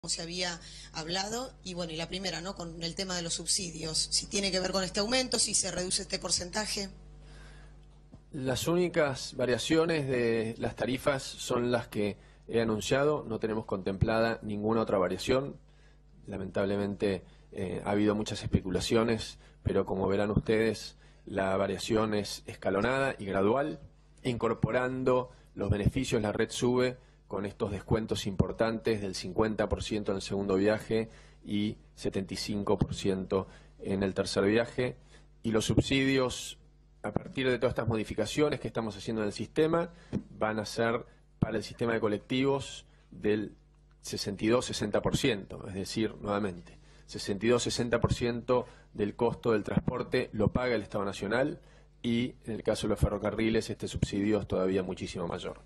se había hablado, y bueno, y la primera, ¿no?, con el tema de los subsidios, si tiene que ver con este aumento, si se reduce este porcentaje. Las únicas variaciones de las tarifas son las que he anunciado, no tenemos contemplada ninguna otra variación. Lamentablemente ha habido muchas especulaciones, pero como verán ustedes, la variación es escalonada y gradual, incorporando los beneficios. La red sube con estos descuentos importantes del 50% en el segundo viaje y 75% en el tercer viaje, y los subsidios, a partir de todas estas modificaciones que estamos haciendo en el sistema, van a ser para el sistema de colectivos del 62-60%, es decir, nuevamente, 62-60% del costo del transporte lo paga el Estado Nacional, y en el caso de los ferrocarriles este subsidio es todavía muchísimo mayor.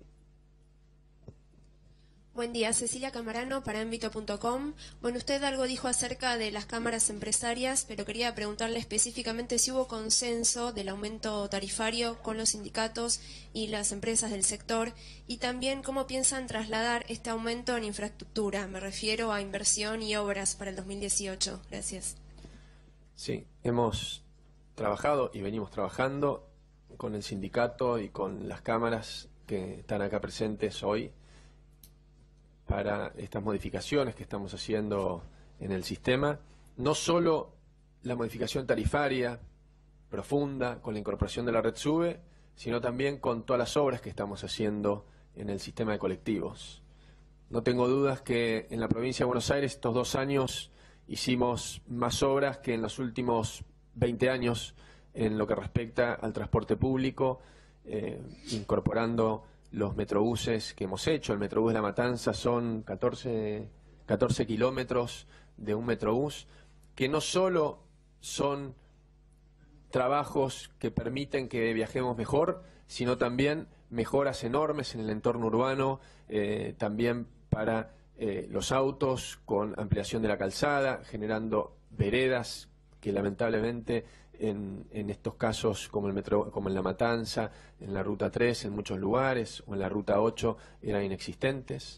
Buen día, Cecilia Camarano para Ámbito.com. Bueno, usted algo dijo acerca de las cámaras empresarias, pero quería preguntarle específicamente si hubo consenso del aumento tarifario con los sindicatos y las empresas del sector, y también cómo piensan trasladar este aumento en infraestructura. Me refiero a inversión y obras para el 2018. Gracias. Sí, hemos trabajado y venimos trabajando con el sindicato y con las cámaras que están acá presentes hoy para estas modificaciones que estamos haciendo en el sistema. No solo la modificación tarifaria profunda con la incorporación de la red SUBE, sino también con todas las obras que estamos haciendo en el sistema de colectivos. No tengo dudas que en la provincia de Buenos Aires estos 2 años hicimos más obras que en los últimos 20 años en lo que respecta al transporte público, incorporando los metrobuses que hemos hecho. El Metrobús de La Matanza son 14 kilómetros de un metrobús, que no solo son trabajos que permiten que viajemos mejor, sino también mejoras enormes en el entorno urbano, también para los autos, con ampliación de la calzada, generando veredas que lamentablemente en estos casos, como en La Matanza, en la Ruta 3, en muchos lugares, o en la Ruta 8, eran inexistentes.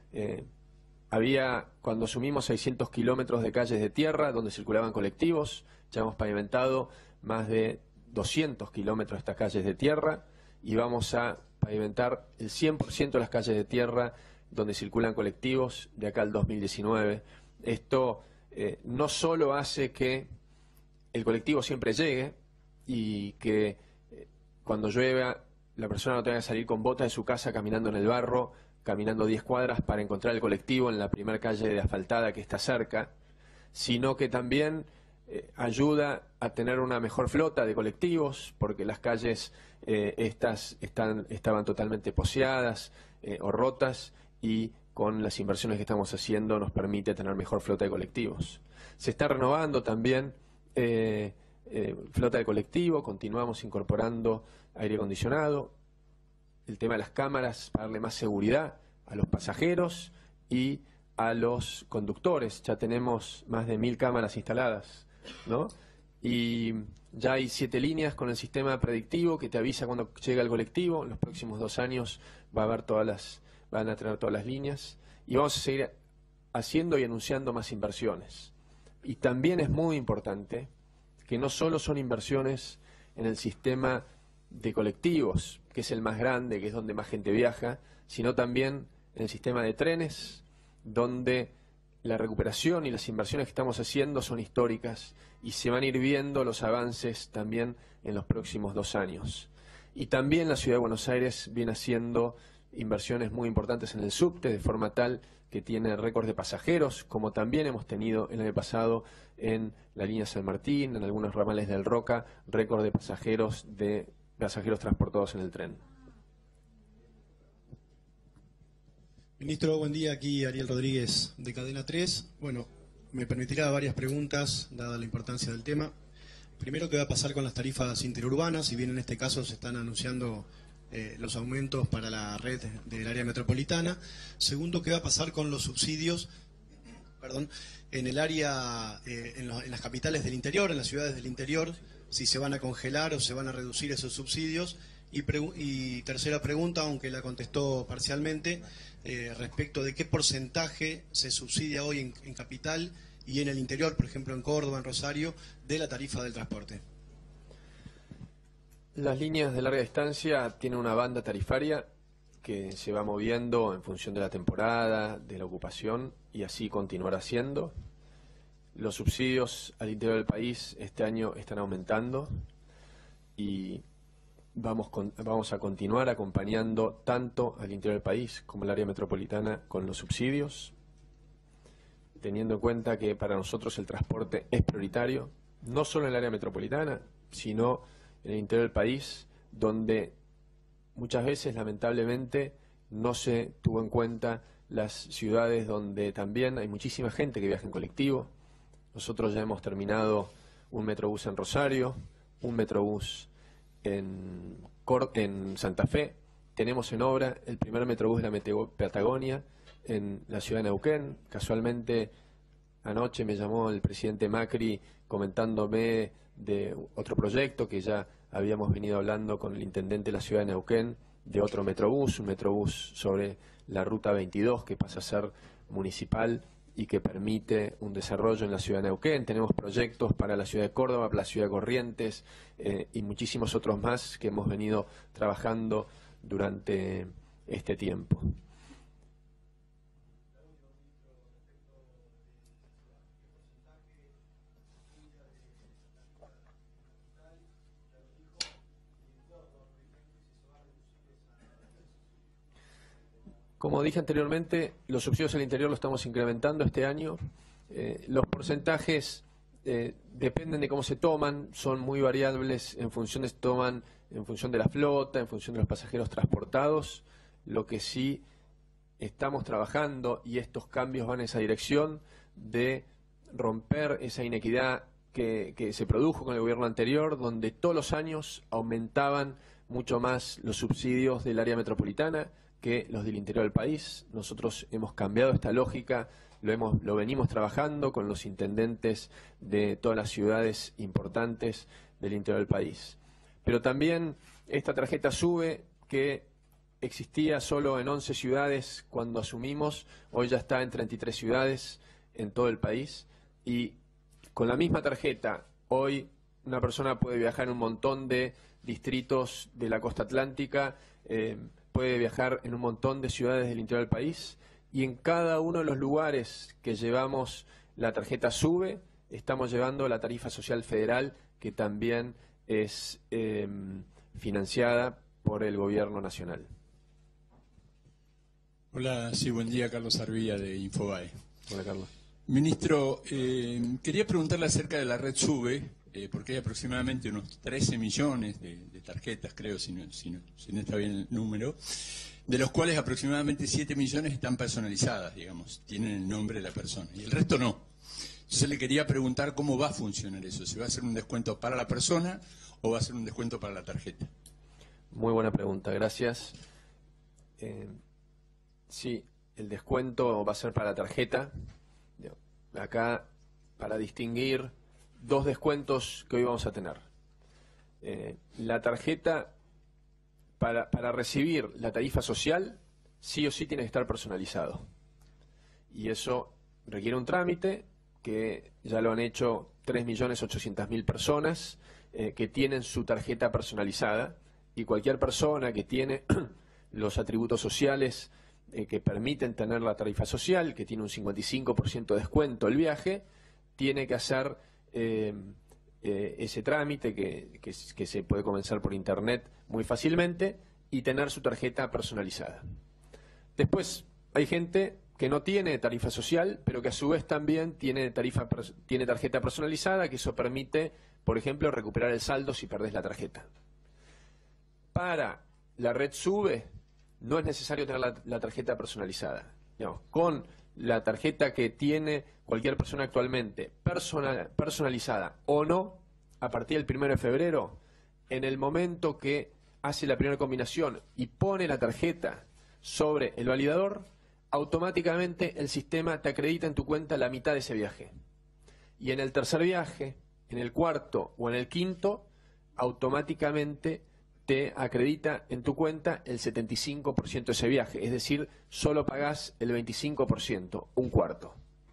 Cuando asumimos 600 kilómetros de calles de tierra donde circulaban colectivos, ya hemos pavimentado más de 200 kilómetros de estas calles de tierra, y vamos a pavimentar el 100% de las calles de tierra donde circulan colectivos de acá al 2019. Esto no solo hace que el colectivo siempre llegue y que cuando llueva la persona no tenga que salir con botas de su casa caminando en el barro, caminando 10 cuadras para encontrar el colectivo en la primera calle de asfaltada que está cerca, sino que también ayuda a tener una mejor flota de colectivos, porque las calles estaban totalmente poseadas o rotas, y con las inversiones que estamos haciendo nos permite tener mejor flota de colectivos. Se está renovando también flota de colectivo, continuamos incorporando aire acondicionado, el tema de las cámaras para darle más seguridad a los pasajeros y a los conductores. Ya tenemos más de 1000 cámaras instaladas, ¿no? Y ya hay 7 líneas con el sistema predictivo que te avisa cuando llega el colectivo. En los próximos 2 años van a tener todas las líneas, y vamos a seguir haciendo y anunciando más inversiones. Y también es muy importante que no solo son inversiones en el sistema de colectivos, que es el más grande, que es donde más gente viaja, sino también en el sistema de trenes, donde la recuperación y las inversiones que estamos haciendo son históricas, y se van a ir viendo los avances también en los próximos 2 años. Y también la Ciudad de Buenos Aires viene haciendo inversiones muy importantes en el subte, de forma tal que tiene récord de pasajeros, como también hemos tenido el año pasado en la línea San Martín, en algunos ramales del Roca, récord de pasajeros transportados en el tren. Ministro, buen día. Aquí Ariel Rodríguez de Cadena 3. Bueno, me permitirá varias preguntas, dada la importancia del tema. Primero, ¿qué va a pasar con las tarifas interurbanas? Si bien en este caso se están anunciando los aumentos para la red del área metropolitana. Segundo, ¿qué va a pasar con los subsidios en el área, en las capitales del interior, en las ciudades del interior? Si se van a congelar o se van a reducir esos subsidios. Y tercera pregunta, aunque la contestó parcialmente, respecto de qué porcentaje se subsidia hoy en Capital y en el interior, por ejemplo en Córdoba, en Rosario, de la tarifa del transporte. Las líneas de larga distancia tienen una banda tarifaria que se va moviendo en función de la temporada, de la ocupación, y así continuará siendo. Los subsidios al interior del país este año están aumentando y vamos a continuar acompañando tanto al interior del país como al área metropolitana con los subsidios, teniendo en cuenta que para nosotros el transporte es prioritario, no solo en el área metropolitana, sino en el interior del país, donde muchas veces, lamentablemente, no se tuvo en cuenta las ciudades donde también hay muchísima gente que viaja en colectivo. Nosotros ya hemos terminado un metrobús en Rosario, un metrobús en Santa Fe. Tenemos en obra el primer metrobús de la Patagonia en la ciudad de Neuquén. Casualmente, anoche me llamó el presidente Macri comentándome de otro proyecto que ya habíamos venido hablando con el intendente de la ciudad de Neuquén, de otro metrobús, un metrobús sobre la ruta 22 que pasa a ser municipal y que permite un desarrollo en la ciudad de Neuquén. Tenemos proyectos para la ciudad de Córdoba, para la ciudad de Corrientes y muchísimos otros más que hemos venido trabajando durante este tiempo. Como dije anteriormente, los subsidios al interior los estamos incrementando este año. Los porcentajes dependen de cómo se toman, son muy variables en función de la flota, en función de los pasajeros transportados. Lo que sí estamos trabajando, y estos cambios van en esa dirección, de romper esa inequidad que se produjo con el gobierno anterior, donde todos los años aumentaban mucho más los subsidios del área metropolitana que los del interior del país. Nosotros hemos cambiado esta lógica, lo venimos trabajando con los intendentes de todas las ciudades importantes del interior del país. Pero también esta tarjeta SUBE, que existía solo en 11 ciudades cuando asumimos, hoy ya está en 33 ciudades en todo el país, y con la misma tarjeta hoy una persona puede viajar en un montón de distritos de la costa atlántica, puede viajar en un montón de ciudades del interior del país, y en cada uno de los lugares que llevamos la tarjeta SUBE, estamos llevando la tarifa social federal, que también es financiada por el gobierno nacional. Hola, sí, buen día, Carlos Arvilla de Infobae. Hola, Carlos. Ministro, quería preguntarle acerca de la red SUBE, porque hay aproximadamente unos 13 millones de tarjetas, creo, si no está bien el número, de los cuales aproximadamente 7 millones están personalizadas, digamos, tienen el nombre de la persona, y el resto no. Entonces le quería preguntar cómo va a funcionar eso, si va a ser un descuento para la persona o va a ser un descuento para la tarjeta. Muy buena pregunta, gracias. Sí, el descuento va a ser para la tarjeta. Acá, para distinguir dos descuentos que hoy vamos a tener. La tarjeta, para recibir la tarifa social, sí o sí tiene que estar personalizado. Y eso requiere un trámite que ya lo han hecho 3.800.000 personas que tienen su tarjeta personalizada, y cualquier persona que tiene los atributos sociales que permiten tener la tarifa social, que tiene un 55% de descuento el viaje, tiene que hacer ese trámite que se puede comenzar por internet muy fácilmente y tener su tarjeta personalizada. Después hay gente que no tiene tarifa social, pero que a su vez también tiene tarjeta personalizada, que eso permite, por ejemplo, recuperar el saldo si perdés la tarjeta. Para la red SUBE no es necesario tener la tarjeta personalizada. Digamos, con la tarjeta que tiene cualquier persona actualmente, personalizada o no, a partir del 1 de febrero, en el momento que hace la primera combinación y pone la tarjeta sobre el validador, automáticamente el sistema te acredita en tu cuenta la mitad de ese viaje. Y en el tercer viaje, en el cuarto o en el quinto, automáticamente te acredita en tu cuenta el 75% de ese viaje. Es decir, solo pagás el 25%, un cuarto.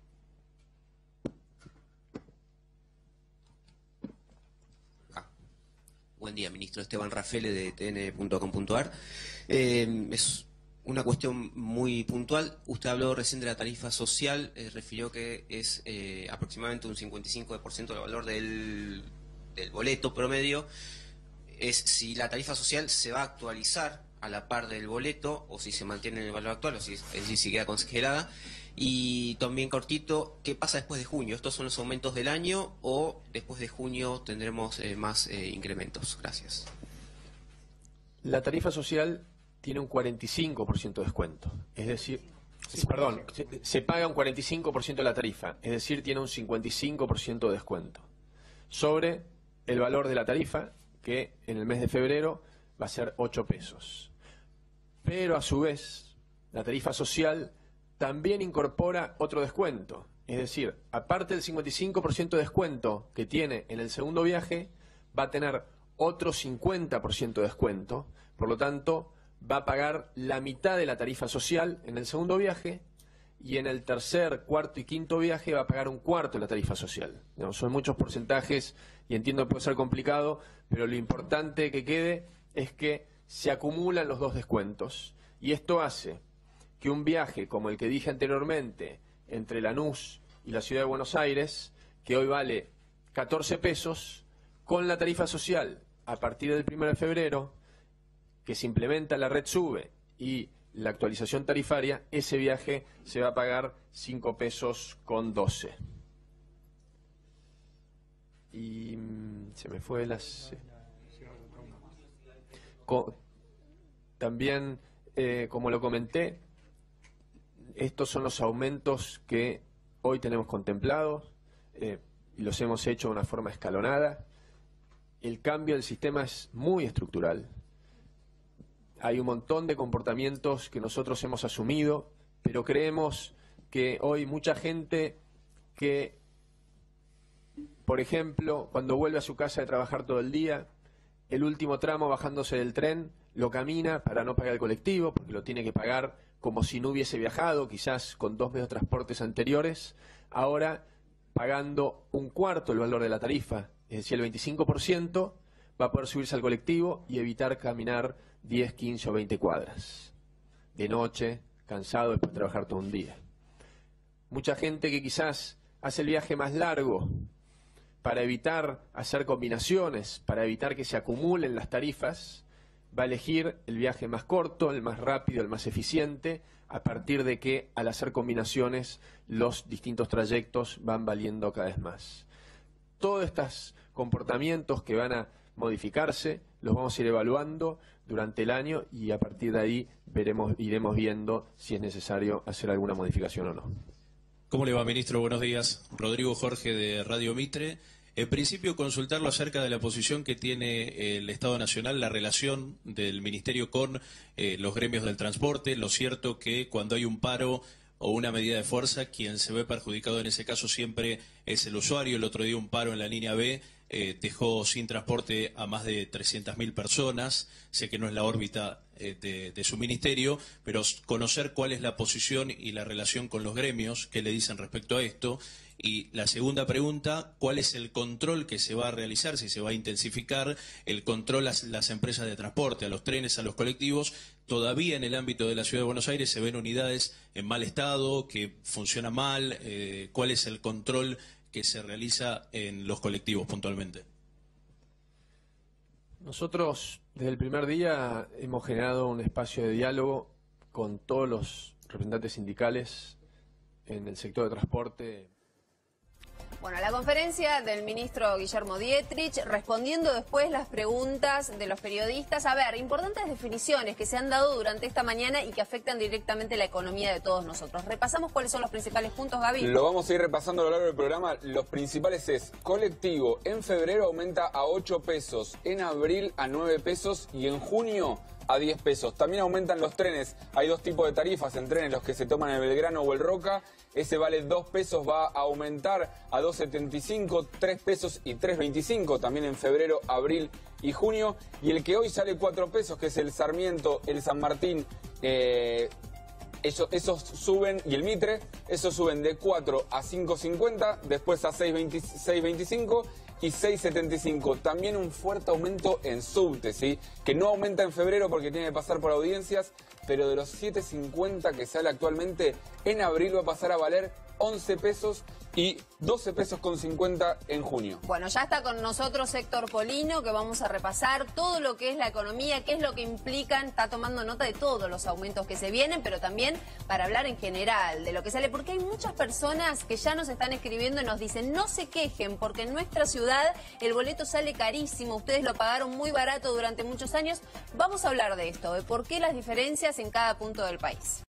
Buen día, ministro. Esteban Rafele, de tn.com.ar. Es una cuestión muy puntual. Usted habló recién de la tarifa social, refirió que es aproximadamente un 55% del valor del boleto promedio. Es si la tarifa social se va a actualizar a la par del boleto o si se mantiene en el valor actual, o si, es decir, si queda congelada. Y también cortito, ¿qué pasa después de junio? ¿Estos son los aumentos del año o después de junio tendremos más incrementos? Gracias. La tarifa social tiene un 45% de descuento, es decir, perdón, se paga un 45% de la tarifa, es decir, tiene un 55% de descuento sobre el valor de la tarifa, que en el mes de febrero va a ser 8 pesos. Pero a su vez, la tarifa social también incorpora otro descuento. Es decir, aparte del 55% de descuento que tiene en el segundo viaje, va a tener otro 50% de descuento. Por lo tanto, va a pagar la mitad de la tarifa social en el segundo viaje y en el tercer, cuarto y quinto viaje va a pagar un cuarto de la tarifa social. No, son muchos porcentajes y entiendo que puede ser complicado, pero lo importante que quede es que se acumulan los dos descuentos y esto hace que un viaje como el que dije anteriormente entre Lanús y la Ciudad de Buenos Aires, que hoy vale 14 pesos, con la tarifa social a partir del 1 de febrero, que se implementa la red SUBE y la actualización tarifaria, ese viaje se va a pagar 5 pesos con 12. Y se me fue las... También, como lo comenté, estos son los aumentos que hoy tenemos contemplados y los hemos hecho de una forma escalonada. El cambio del sistema es muy estructural. Hay un montón de comportamientos que nosotros hemos asumido, pero creemos que hoy mucha gente que, por ejemplo, cuando vuelve a su casa de trabajar todo el día, el último tramo bajándose del tren, lo camina para no pagar el colectivo, porque lo tiene que pagar como si no hubiese viajado, quizás con 2 medios de transportes anteriores, ahora pagando un cuarto el valor de la tarifa, es decir, el 25%, va a poder subirse al colectivo y evitar caminar 10, 15 o 20 cuadras. De noche, cansado después de trabajar todo un día. Mucha gente que quizás hace el viaje más largo para evitar hacer combinaciones, para evitar que se acumulen las tarifas, va a elegir el viaje más corto, el más rápido, el más eficiente, a partir de que al hacer combinaciones los distintos trayectos van valiendo cada vez más. Todos estos comportamientos que van a modificarse los vamos a ir evaluando durante el año y a partir de ahí iremos viendo si es necesario hacer alguna modificación o no. ¿Cómo le va, ministro? Buenos días. Rodrigo Jorge, de Radio Mitre. En principio, consultarlo acerca de la posición que tiene el Estado Nacional, la relación del Ministerio con los gremios del transporte. Lo cierto que cuando hay un paro o una medida de fuerza, quien se ve perjudicado en ese caso siempre es el usuario. El otro día un paro en la línea B dejó sin transporte a más de 300.000 personas. Sé que no es la órbita de su ministerio, pero conocer cuál es la posición y la relación con los gremios, qué le dicen respecto a esto. Y la segunda pregunta, ¿cuál es el control que se va a realizar, si se va a intensificar el control a las empresas de transporte, a los trenes, a los colectivos? Todavía en el ámbito de la Ciudad de Buenos Aires se ven unidades en mal estado, que funcionan mal. ¿Cuál es el control que se realiza en los colectivos puntualmente? Nosotros desde el primer día hemos generado un espacio de diálogo con todos los representantes sindicales en el sector de transporte. Bueno, la conferencia del ministro Guillermo Dietrich, respondiendo después las preguntas de los periodistas. A ver, importantes definiciones que se han dado durante esta mañana y que afectan directamente la economía de todos nosotros. Repasamos cuáles son los principales puntos, Gaby. Lo vamos a ir repasando a lo largo del programa. Los principales es: colectivo en febrero aumenta a 8 pesos, en abril a 9 pesos y en junio a 10 pesos. También aumentan los trenes. Hay dos tipos de tarifas en trenes, los que se toman en el Belgrano o el Roca. Ese vale 2 pesos, va a aumentar a 2,75, 3 pesos y 3,25, también en febrero, abril y junio. Y el que hoy sale 4 pesos, que es el Sarmiento, el San Martín, esos suben, y el Mitre, esos suben de 4 a 5,50, después a 6,25 y 6,75. También un fuerte aumento en subte, ¿sí? Que no aumenta en febrero porque tiene que pasar por audiencias, pero de los 7,50 que sale actualmente, en abril va a pasar a valer 11 pesos y 12 pesos con 50 en junio. Bueno, ya está con nosotros Héctor Polino, que vamos a repasar todo lo que es la economía, qué es lo que implican, está tomando nota de todos los aumentos que se vienen, pero también para hablar en general de lo que sale, porque hay muchas personas que ya nos están escribiendo y nos dicen, no se quejen, porque en nuestra ciudad el boleto sale carísimo, ustedes lo pagaron muy barato durante muchos años. Vamos a hablar de esto, de por qué las diferencias en cada punto del país.